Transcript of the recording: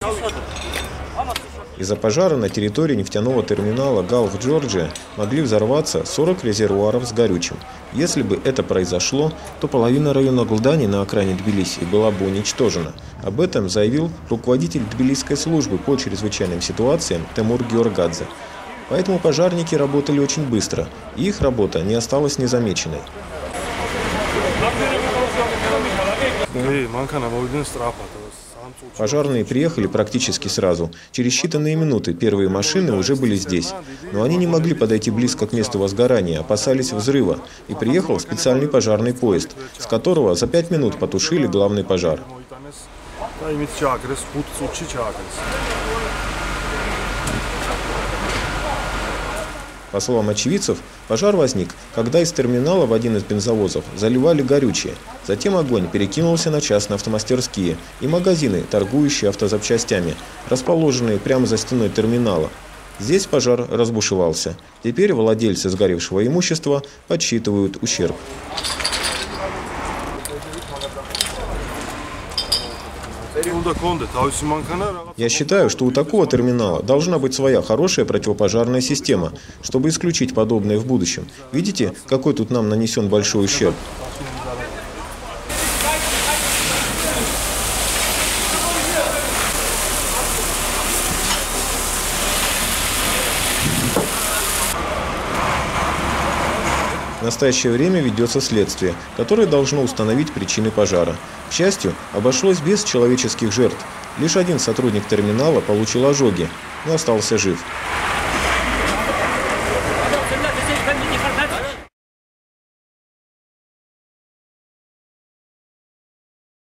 Из-за пожара на территории нефтяного терминала Gulf Georgia могли взорваться 40 резервуаров с горючим. Если бы это произошло, то половина района Гулдани на окраине Тбилиси была бы уничтожена. Об этом заявил руководитель Тбилисской службы по чрезвычайным ситуациям Темур Георгадзе. Поэтому пожарники работали очень быстро, и их работа не осталась незамеченной. Пожарные приехали практически сразу. Через считанные минуты первые машины уже были здесь. Но они не могли подойти близко к месту возгорания, опасались взрыва. И приехал специальный пожарный поезд, с которого за 5 минут потушили главный пожар. По словам очевидцев, пожар возник, когда из терминала в один из бензовозов заливали горючее. Затем огонь перекинулся на частные автомастерские и магазины, торгующие автозапчастями, расположенные прямо за стеной терминала. Здесь пожар разбушевался. Теперь владельцы сгоревшего имущества подсчитывают ущерб. Я считаю, что у такого терминала должна быть своя хорошая противопожарная система, чтобы исключить подобное в будущем. Видите, какой тут нам нанесен большой ущерб? В настоящее время ведется следствие, которое должно установить причины пожара. К счастью, обошлось без человеческих жертв. Лишь один сотрудник терминала получил ожоги, но остался жив.